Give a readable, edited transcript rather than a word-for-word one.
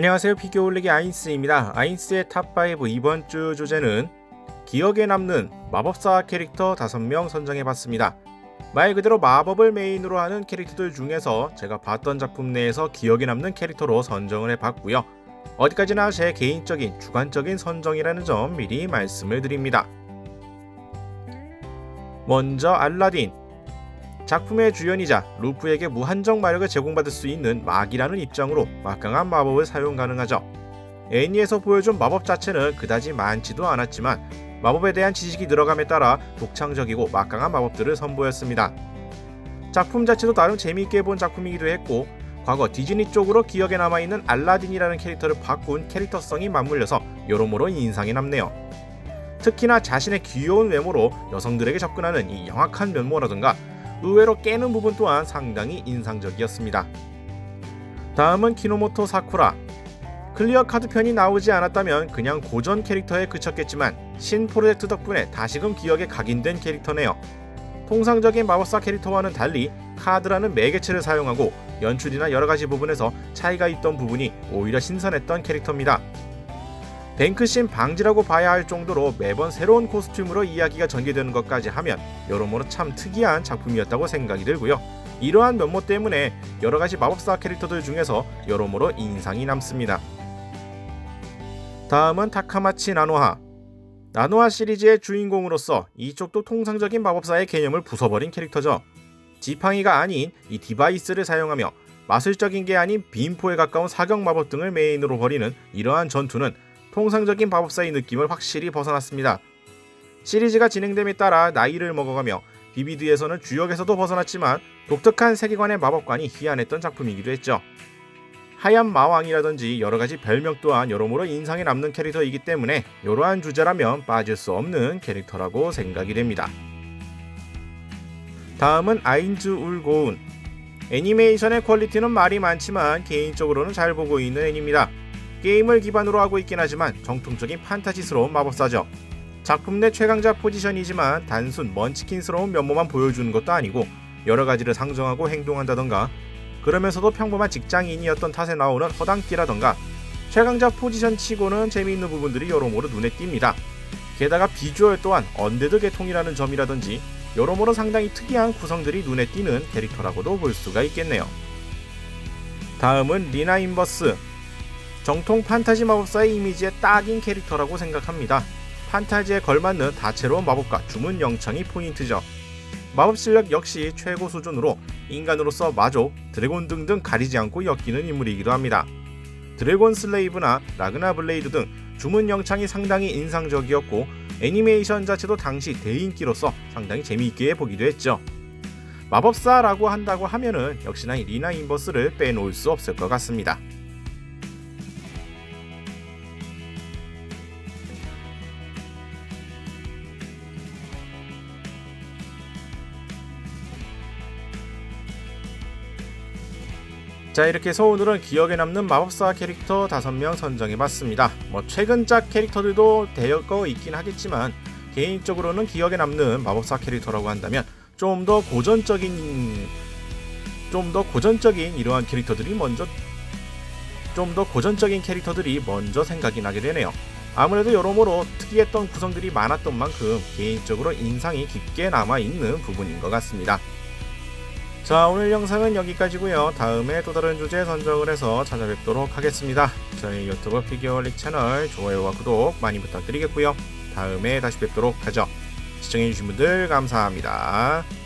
안녕하세요. 피규어 올리기 아인스입니다. 아인스의 탑5 이번 주 주제는 기억에 남는 마법사 캐릭터 5명 선정해봤습니다. 말 그대로 마법을 메인으로 하는 캐릭터들 중에서 제가 봤던 작품 내에서 기억에 남는 캐릭터로 선정을 해봤고요. 어디까지나 제 개인적인 주관적인 선정이라는 점 미리 말씀을 드립니다. 먼저 알라딘. 작품의 주연이자 루프에게 무한정 마력을 제공받을 수 있는 막이라는 입장으로 막강한 마법을 사용 가능하죠. 애니에서 보여준 마법 자체는 그다지 많지도 않았지만 마법에 대한 지식이 늘어감에 따라 독창적이고 막강한 마법들을 선보였습니다. 작품 자체도 나름 재미있게 본 작품이기도 했고, 과거 디즈니 쪽으로 기억에 남아있는 알라딘이라는 캐릭터를 바꾼 캐릭터성이 맞물려서 여러모로 인상이 남네요. 특히나 자신의 귀여운 외모로 여성들에게 접근하는 이 영악한 면모라든가 의외로 깨는 부분 또한 상당히 인상적이었습니다. 다음은 키노모토 사쿠라. 클리어 카드 편이 나오지 않았다면 그냥 고전 캐릭터에 그쳤겠지만 신 프로젝트 덕분에 다시금 기억에 각인된 캐릭터네요. 통상적인 마법사 캐릭터와는 달리 카드라는 매개체를 사용하고 연출이나 여러가지 부분에서 차이가 있던 부분이 오히려 신선했던 캐릭터입니다. 뱅크신 방지라고 봐야 할 정도로 매번 새로운 코스튬으로 이야기가 전개되는 것까지 하면 여러모로 참 특이한 작품이었다고 생각이 들고요. 이러한 면모 때문에 여러가지 마법사 캐릭터들 중에서 여러모로 인상이 남습니다. 다음은 타카마치 나노하. 나노하 시리즈의 주인공으로서 이쪽도 통상적인 마법사의 개념을 부숴버린 캐릭터죠. 지팡이가 아닌 이 디바이스를 사용하며 마술적인 게 아닌 빈포에 가까운 사격 마법 등을 메인으로 벌이는 이러한 전투는 통상적인 마법사의 느낌을 확실히 벗어났습니다. 시리즈가 진행됨에 따라 나이를 먹어가며 비비드에서는 주역에서도 벗어났지만 독특한 세계관의 마법관이 희한했던 작품이기도 했죠. 하얀 마왕이라든지 여러가지 별명 또한 여러모로 인상에 남는 캐릭터이기 때문에 이러한 주제라면 빠질 수 없는 캐릭터라고 생각이 됩니다. 다음은 아인즈 울고운. 애니메이션의 퀄리티는 말이 많지만 개인적으로는 잘 보고 있는 애니입니다. 게임을 기반으로 하고 있긴 하지만 정통적인 판타지스러운 마법사죠. 작품 내 최강자 포지션이지만 단순 먼치킨스러운 면모만 보여주는 것도 아니고 여러가지를 상정하고 행동한다던가, 그러면서도 평범한 직장인이었던 탓에 나오는 허당끼라던가 최강자 포지션 치고는 재미있는 부분들이 여러모로 눈에 띕니다. 게다가 비주얼 또한 언데드 계통이라는 점이라든지 여러모로 상당히 특이한 구성들이 눈에 띄는 캐릭터라고도 볼 수가 있겠네요. 다음은 리나 인버스. 정통 판타지 마법사의 이미지에 딱인 캐릭터라고 생각합니다. 판타지에 걸맞는 다채로운 마법과 주문 영창이 포인트죠. 마법 실력 역시 최고 수준으로 인간으로서 마족, 드래곤 등등 가리지 않고 엮이는 인물이기도 합니다. 드래곤 슬레이브나 라그나 블레이드 등 주문 영창이 상당히 인상적이었고 애니메이션 자체도 당시 대인기로서 상당히 재미있게 보기도 했죠. 마법사라고 한다고 하면은 역시나 리나 인버스를 빼놓을 수 없을 것 같습니다. 자, 이렇게 해서 오늘은 기억에 남는 마법사 캐릭터 5명 선정해봤습니다. 최근작 캐릭터들도 되어 있긴 하겠지만 개인적으로는 기억에 남는 마법사 캐릭터라고 한다면 좀 더 고전적인 이러한 캐릭터들이 먼저 생각이 나게 되네요. 아무래도 여러모로 특이했던 구성들이 많았던 만큼 개인적으로 인상이 깊게 남아있는 부분인 것 같습니다. 자, 오늘 영상은 여기까지고요. 다음에 또 다른 주제 선정을 해서 찾아뵙도록 하겠습니다. 저희 유튜브 피규어올릭 채널 좋아요와 구독 많이 부탁드리겠고요. 다음에 다시 뵙도록 하죠. 시청해주신 분들 감사합니다.